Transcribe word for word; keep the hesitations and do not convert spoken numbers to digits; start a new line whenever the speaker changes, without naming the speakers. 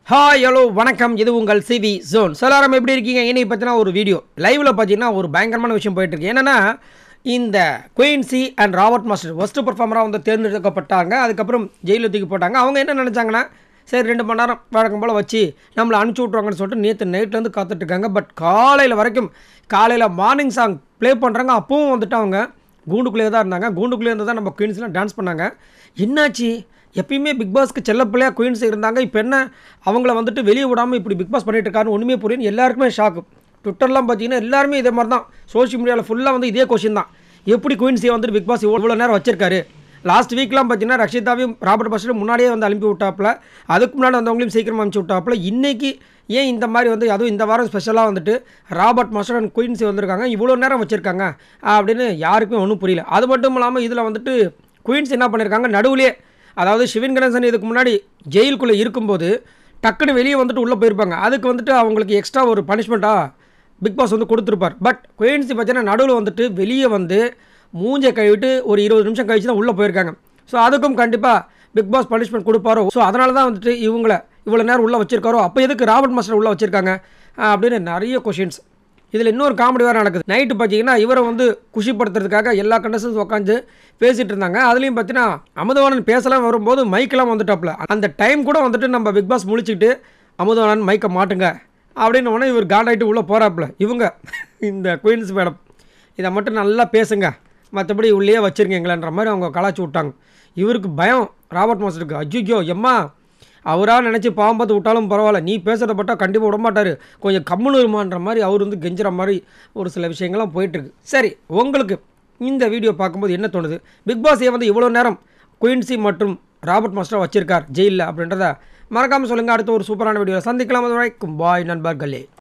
Hi hello வணக்கம். இது உங்கள் சிவி ஜோன். எல்லாரும் எப்படி இருக்கீங்க? இன்னைக்கு பார்த்தீங்கன்னா ஒரு வீடியோ லைவில் பார்த்தீங்கன்னா ஒரு பயங்கரமான விஷயம் போயிட்டுருக்கு. என்னென்னா இந்த Quincy and Robert master first பர்ஃபார்மராக வந்து தேர்ந்தெடுக்கப்பட்டாங்க. அதுக்கப்புறம் ஜெயிலில் தூக்கி போட்டாங்க. அவங்க என்ன நினச்சாங்கன்னா, சரி ரெண்டு மணி நேரம் வழக்கம் போல் வச்சு நம்மளை அனுப்பிச்சி விட்ருவாங்கன்னு சொல்லிட்டு நேற்று நைட்லேருந்து காத்துட்ருக்காங்க. பட் காலையில் வரைக்கும் காலையில் மார்னிங் சாங் ப்ளே பண்ணுறாங்க. அப்பவும் வந்துட்டு அவங்க கூண்டுக்குள்ளேயே தான் இருந்தாங்க. கூண்டுக்குள்ளே இருந்து தான் நம்ம குயின்ஸ்லாம் டான்ஸ் பண்ணாங்க. என்னாச்சு? எப்பயுமே பிக் பாஸ்க்கு செல்ல பிள்ளையாக குயின்ஸ் இருந்தாங்க. இப்போ என்ன அவங்கள வந்துட்டு வெளியே விடாமல் இப்படி பிக் பாஸ் பண்ணிட்டு இருக்காருன்னு ஒன்றுமே புரியும். எல்லாருக்குமே ஷாக்கு. ட்விட்டர்லாம் பார்த்தீங்கன்னா எல்லாருமே இதே மாதிரி தான். சோஷியல் மீடியாவில் ஃபுல்லாக வந்து இதே கொஷின் தான். எப்படி குயின்ஸியை வந்துட்டு பிக் பாஸ் இவ்வளோ நேரம் வச்சிருக்காரு? லாஸ்ட் வீக்லாம் பார்த்தீங்கன்னா ரக்ஷிதாவையும் ராபர்ட் மாஸ்டரும் முன்னாடியே வந்து அனுப்பி விட்டாப்புல, அதுக்கு முன்னாடி வந்தவங்களையும் சீக்கிரமாக அனுப்பிச்சி விட்டாப்புல. இன்றைக்கி ஏன் இந்த மாதிரி வந்து அதுவும் இந்த வாரம் ஸ்பெஷலாக வந்துட்டு ராபர்ட் மாஸ்டர் அண்ட் குயின்ஸி வந்திருக்காங்க, இவ்வளோ நேரம் வச்சுருக்காங்க அப்படின்னு யாருக்குமே ஒன்றும் புரியல. அது மட்டும் இல்லாமல் இதில் வந்துட்டு குயின்ஸ் என்ன பண்ணியிருக்காங்க, நடுவுலேயே அதாவது சிவன் கணேசன் இதுக்கு முன்னாடி ஜெயிலுக்குள்ளே இருக்கும்போது டக்குன்னு வெளியே வந்துட்டு உள்ளே போயிருப்பாங்க. அதுக்கு வந்துட்டு அவங்களுக்கு எக்ஸ்ட்ரா ஒரு பனிஷ்மெண்ட்டாக பிக் பாஸ் வந்து கொடுத்துருப்பார். பட் குயின்ஸி பார்த்தீங்கன்னா நடுவில் வந்துட்டு வெளியே வந்து மூஞ்சை கழுவிட்டு ஒரு இருபது நிமிஷம் கழிச்சு தான் உள்ளே போயிருக்காங்க. ஸோ அதுக்கும் கண்டிப்பாக பிக் பாஸ் பனிஷ்மெண்ட் கொடுப்பாரோ. ஸோ அதனால தான் வந்துட்டு இவங்கள இவ்வளோ நேரம் உள்ளே வச்சிருக்காரோ. அப்போ எதுக்கு ராபர்ட் மாஸ்டர் உள்ளே வச்சுருக்காங்க அப்படின்னு நிறைய கொஷின்ஸ். இதில் இன்னொரு காமெடி வேறு நடக்குது. நைட்டு பார்த்தீங்கன்னா இவரை வந்து குஷிப்படுத்துறதுக்காக எல்லா கண்டஸ்டன்ஸ் உட்காந்து பேசிகிட்டு இருந்தாங்க. அதுலேயும் பார்த்தீங்கன்னா அமுதவாணன் பேசலாம் வரும்போது மைக்கெல்லாம் வந்துட்டாப்புல. அந்த டைம் கூட வந்துட்டு நம்ம பிக் பாஸ் முழிச்சிக்கிட்டு அமுதவாணன் மைக்கை மாட்டுங்க அப்படின்னு உடனே இவர் காண்டாயிட்டு உள்ளே போகிறாப்புல. இவங்க இந்த குயின்ஸ் மேடம் இதை மட்டும் நல்லா பேசுங்க, மற்றபடி உள்ளே வச்சுருக்கீங்களான்ற மாதிரி அவங்க கலாச்சி விட்டாங்க. இவருக்கு பயம் ராபர்ட் மாஸ்டருக்கு. அஜிஜோ எம்மா அவராக நினச்சி பாவம் பார்த்து விட்டாலும் பரவாயில்ல, நீ பேசுகிறத பட்டால் கண்டிப்பாக விடமாட்டார், கொஞ்சம் கம்முன்னு இருமான்ற மாதிரி அவர் வந்து கெஞ்சுற மாதிரி ஒரு சில விஷயங்கள்லாம் போயிட்டுருக்கு. சரி, உங்களுக்கு இந்த வீடியோ பார்க்கும்போது என்ன தோணுது? பிக் பாஸே வந்து இவ்வளோ நேரம் குயின்சி மற்றும் ராபர்ட் மாஸ்டர் வச்சிருக்கார் ஜெயிலில் அப்படின்றத மறக்காமல் சொல்லுங்கள். அடுத்த ஒரு சூப்பரான வீடியோவில் சந்திக்கலாம். அது வரைக்கும் பாய் நண்பர்களே.